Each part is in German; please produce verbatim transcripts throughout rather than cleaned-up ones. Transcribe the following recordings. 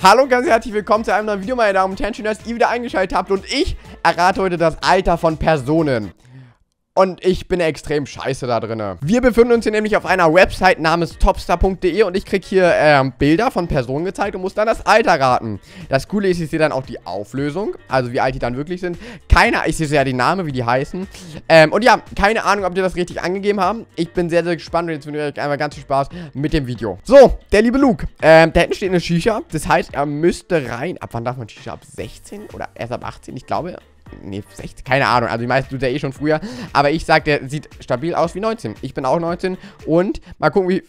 Hallo und ganz herzlich willkommen zu einem neuen Video, meine Damen und Herren. Schön, dass ihr wieder eingeschaltet habt und ich errate heute das Alter von Personen. Und ich bin extrem scheiße da drin. Wir befinden uns hier nämlich auf einer Website namens topstar punkt de und ich kriege hier ähm, Bilder von Personen gezeigt und muss dann das Alter raten. Das Coole ist, ich sehe dann auch die Auflösung, also wie alt die dann wirklich sind. Keine, ich sehe ja die Namen, wie die heißen. Ähm, und ja, keine Ahnung, ob die das richtig angegeben haben. Ich bin sehr, sehr gespannt und jetzt wünsche ich euch einfach ganz viel Spaß mit dem Video. So, der liebe Luke. Ähm, da hinten steht eine Shisha. Das heißt, er müsste rein. Ab wann darf man Shisha? Ab sechzehn oder erst ab achtzehn? Ich glaube... Nee, sechzehn, keine Ahnung. Also die meisten tun ja eh schon früher. Aber ich sag, der sieht stabil aus wie neunzehn. Ich bin auch neunzehn. Und mal gucken, wie...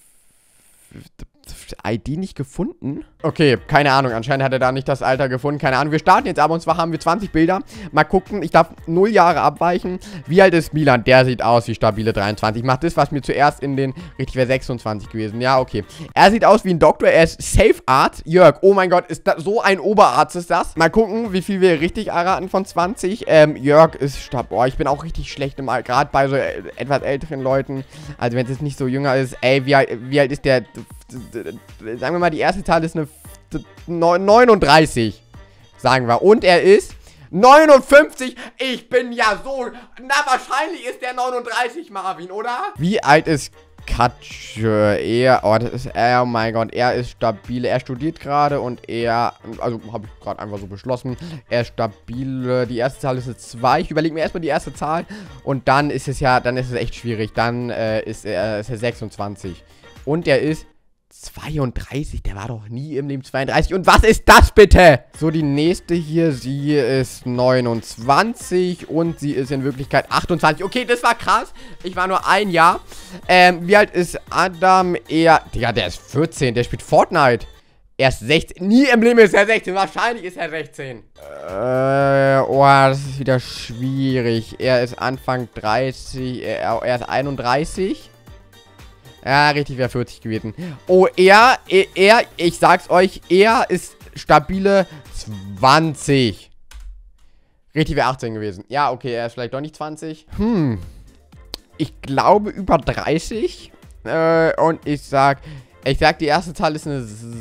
I D nicht gefunden? Okay, keine Ahnung. Anscheinend hat er da nicht das Alter gefunden. Keine Ahnung. Wir starten jetzt aber und zwar haben wir zwanzig Bilder. Mal gucken. Ich darf null Jahre abweichen. Wie alt ist Milan? Der sieht aus wie stabile dreiundzwanzig. Ich mach das, was mir zuerst in den... Richtig, wäre sechsundzwanzig gewesen. Ja, okay. Er sieht aus wie ein Doktor. Er ist Safe Art. Jörg. Oh mein Gott, ist das so ein Oberarzt ist das? Mal gucken, wie viel wir richtig erraten von zwanzig. Ähm, Jörg ist stabil. Boah, ich bin auch richtig schlecht im Alter. Gerade bei so äh, etwas älteren Leuten. Also wenn es jetzt nicht so jünger ist. Ey, wie, wie alt ist der... Sagen wir mal, die erste Zahl ist eine neununddreißig. Sagen wir. Und er ist neunundfünfzig. Ich bin ja so... Na, wahrscheinlich ist der neununddreißig, Marvin, oder? Wie alt ist Katje? Er... Oh, das ist... Oh mein Gott. Er ist stabil. Er studiert gerade und er... Also, habe ich gerade einfach so beschlossen. Er ist stabil. Die erste Zahl ist eine zwei. Ich überlege mir erstmal die erste Zahl. Und dann ist es ja... Dann ist es echt schwierig. Dann äh, ist, er, ist er sechsundzwanzig. Und er ist... zweiunddreißig, der war doch nie im Leben zweiunddreißig. Und was ist das bitte? So, die nächste hier, sie ist neunundzwanzig und sie ist in Wirklichkeit achtundzwanzig. Okay, das war krass. Ich war nur ein Jahr. Ähm, wie alt ist Adam? Er, Digga, der ist vierzehn, der spielt Fortnite. Er ist sechzehn. Nie im Leben ist er sechzehn. Wahrscheinlich ist er sechzehn. Äh, oh, das ist wieder schwierig. Er ist Anfang dreißig, er, er ist einunddreißig. Ja, richtig, wäre vierzig gewesen. Oh, er, er, ich sag's euch, er ist stabile zwanzig. Richtig, wäre achtzehn gewesen. Ja, okay, er ist vielleicht doch nicht zwanzig. Hm. Ich glaube über dreißig. Äh, und ich sag, ich sag, die erste Zahl ist eine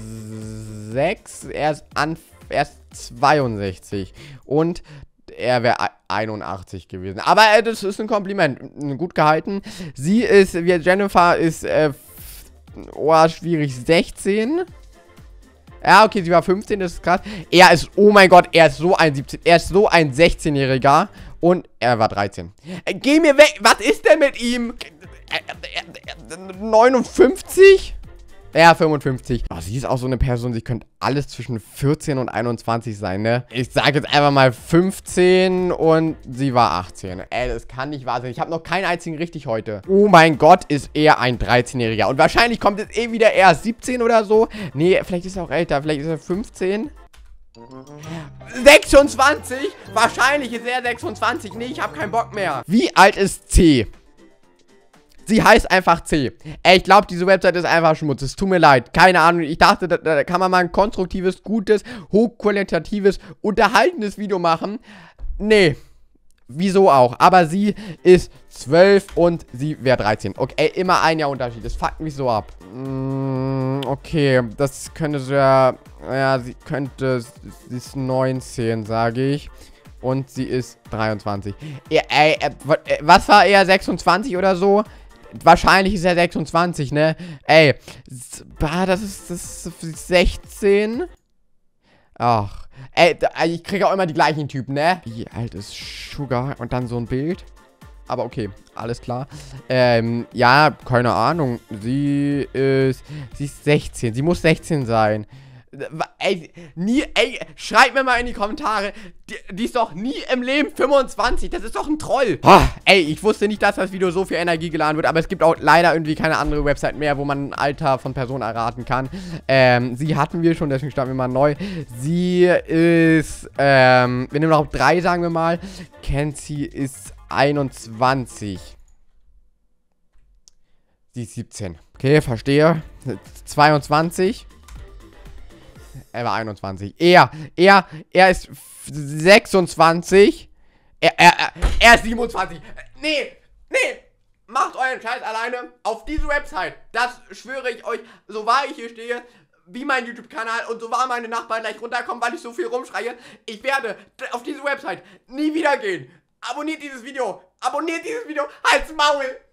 sechs. Er ist, an, er ist zweiundsechzig. Und... er wäre einundachtzig gewesen. Aber äh, das ist ein Kompliment. Gut gehalten. Sie ist, wie Jennifer ist, äh, oh, schwierig, sechzehn. Ja, okay, sie war fünfzehn, das ist krass. Er ist, oh mein Gott, er ist so ein siebzehn, er ist so ein sechzehnjähriger. Und er war dreizehn. Äh, geh mir weg, was ist denn mit ihm? Äh, äh, äh, neunundfünfzig? Ja, fünfundfünfzig. Oh, sie ist auch so eine Person, sie könnte alles zwischen vierzehn und einundzwanzig sein, ne? Ich sage jetzt einfach mal fünfzehn und sie war achtzehn. Ey, das kann nicht wahr sein. Ich habe noch keinen einzigen richtig heute. Oh mein Gott, ist er ein dreizehnjähriger. Und wahrscheinlich kommt jetzt eh wieder er siebzehn oder so. Nee, vielleicht ist er auch älter. Vielleicht ist er fünfzehn. sechsundzwanzig? Wahrscheinlich ist er sechsundzwanzig. Nee, ich habe keinen Bock mehr. Wie alt ist C? Sie heißt einfach C. Ey, ich glaube, diese Website ist einfach Schmutz. Es tut mir leid. Keine Ahnung. Ich dachte, da, da kann man mal ein konstruktives, gutes, hochqualitatives, unterhaltendes Video machen. Nee. Wieso auch? Aber sie ist zwölf und sie wäre dreizehn. Okay, ey, immer ein Jahr Unterschied. Das fuckt mich so ab. Mm, okay, das könnte so ja... Ja, sie könnte... Sie ist neunzehn, sage ich. Und sie ist dreiundzwanzig. Ja, ey, äh, was war er? sechsundzwanzig oder so? Wahrscheinlich ist er sechsundzwanzig, ne? Ey, das ist, das ist sechzehn. Ach, ey, ich kriege auch immer die gleichen Typen, ne? Wie alt ist Sugar? Und dann so ein Bild. Aber okay, alles klar. Ähm, ja, keine Ahnung. Sie ist, sie ist sechzehn. Sie muss sechzehn sein. Ey, nie, ey, schreibt mir mal in die Kommentare, die, die ist doch nie im Leben fünfundzwanzig, das ist doch ein Troll. Oh, ey, ich wusste nicht, dass das Video so viel Energie geladen wird, aber es gibt auch leider irgendwie keine andere Website mehr, wo man ein Alter von Personen erraten kann. Ähm, sie hatten wir schon, deswegen starten wir mal neu. Sie ist, ähm, wir nehmen noch drei, sagen wir mal. Kenzie ist einundzwanzig. Sie ist siebzehn. Okay, verstehe. zweiundzwanzig. Er war einundzwanzig. Er, er, er ist sechsundzwanzig. Er, er, er, er ist siebenundzwanzig. Nee, nee. Macht euren Scheiß alleine auf diese Website. Das schwöre ich euch, so wahr ich hier stehe. wie mein YouTube-Kanal und so war meine Nachbarn gleich runterkommen, weil ich so viel rumschreie. Ich werde auf diese Website nie wieder gehen. Abonniert dieses Video. Abonniert dieses Video. Halt's Maul.